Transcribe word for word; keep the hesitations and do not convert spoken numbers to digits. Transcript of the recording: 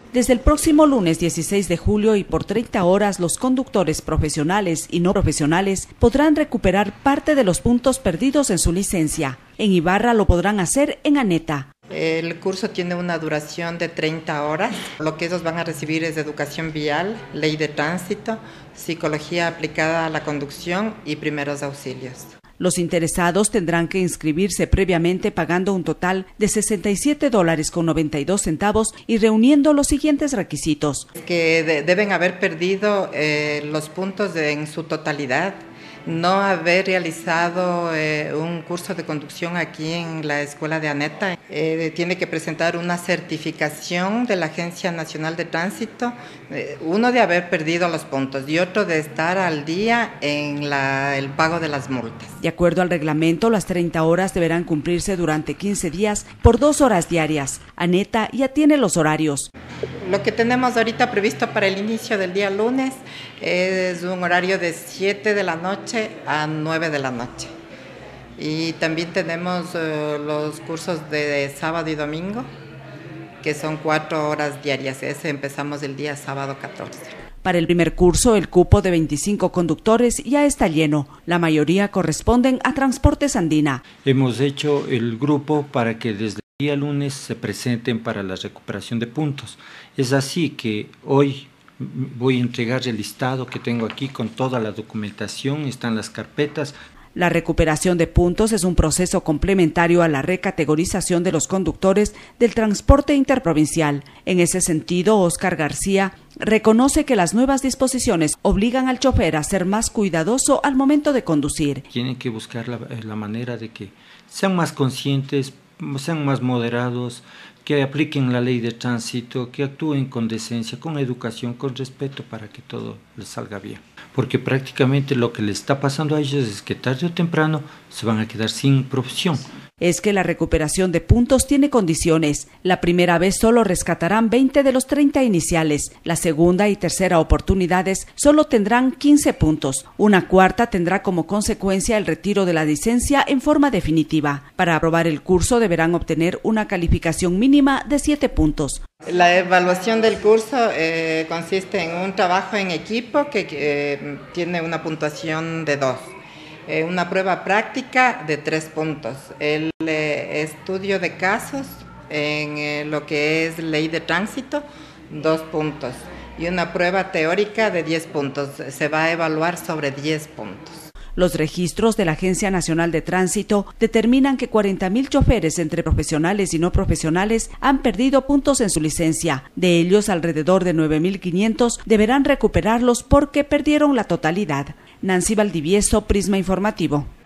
Desde el próximo lunes dieciséis de julio y por treinta horas, los conductores profesionales y no profesionales podrán recuperar parte de los puntos perdidos en su licencia. En Ibarra lo podrán hacer en Aneta. El curso tiene una duración de treinta horas. Lo que ellos van a recibir es educación vial, ley de tránsito, psicología aplicada a la conducción y primeros auxilios. Los interesados tendrán que inscribirse previamente pagando un total de sesenta y siete dólares con noventa y dos centavos y reuniendo los siguientes requisitos. Que de, deben haber perdido eh, los puntos de, en su totalidad, no haber realizado eh, un curso de conducción aquí en la escuela de Aneta. Eh, tiene que presentar una certificación de la Agencia Nacional de Tránsito, eh, uno de haber perdido los puntos y otro de estar al día en la, el pago de las multas. De acuerdo al reglamento, las treinta horas deberán cumplirse durante quince días por dos horas diarias. Aneta ya tiene los horarios. Lo que tenemos ahorita previsto para el inicio del día lunes es un horario de siete de la noche a nueve de la noche. Y también tenemos uh, los cursos de, de sábado y domingo, que son cuatro horas diarias. Ese empezamos el día sábado catorce. Para el primer curso, el cupo de veinticinco conductores ya está lleno. La mayoría corresponden a Transportes Andina. Hemos hecho el grupo para que desde el día lunes se presenten para la recuperación de puntos. Es así que hoy voy a entregar el listado que tengo aquí con toda la documentación, están las carpetas. La recuperación de puntos es un proceso complementario a la recategorización de los conductores del transporte interprovincial. En ese sentido, Óscar García reconoce que las nuevas disposiciones obligan al chofer a ser más cuidadoso al momento de conducir. Tienen que buscar la, la manera de que sean más conscientes, sean más moderados, que apliquen la ley de tránsito, que actúen con decencia, con educación, con respeto para que todo les salga bien. Porque prácticamente lo que les está pasando a ellos es que tarde o temprano se van a quedar sin profesión. Es que la recuperación de puntos tiene condiciones. La primera vez solo rescatarán veinte de los treinta iniciales. La segunda y tercera oportunidades solo tendrán quince puntos. Una cuarta tendrá como consecuencia el retiro de la licencia en forma definitiva. Para aprobar el curso deberán obtener una calificación mínima de siete puntos. La evaluación del curso eh, consiste en un trabajo en equipo que eh, tiene una puntuación de dos. Eh, una prueba práctica de tres puntos, el eh, estudio de casos en eh, lo que es ley de tránsito, dos puntos, y una prueba teórica de diez puntos. Se va a evaluar sobre diez puntos. Los registros de la Agencia Nacional de Tránsito determinan que cuarenta mil choferes entre profesionales y no profesionales han perdido puntos en su licencia. De ellos, alrededor de nueve mil quinientos deberán recuperarlos porque perdieron la totalidad. Nancy Valdivieso, Prisma Informativo.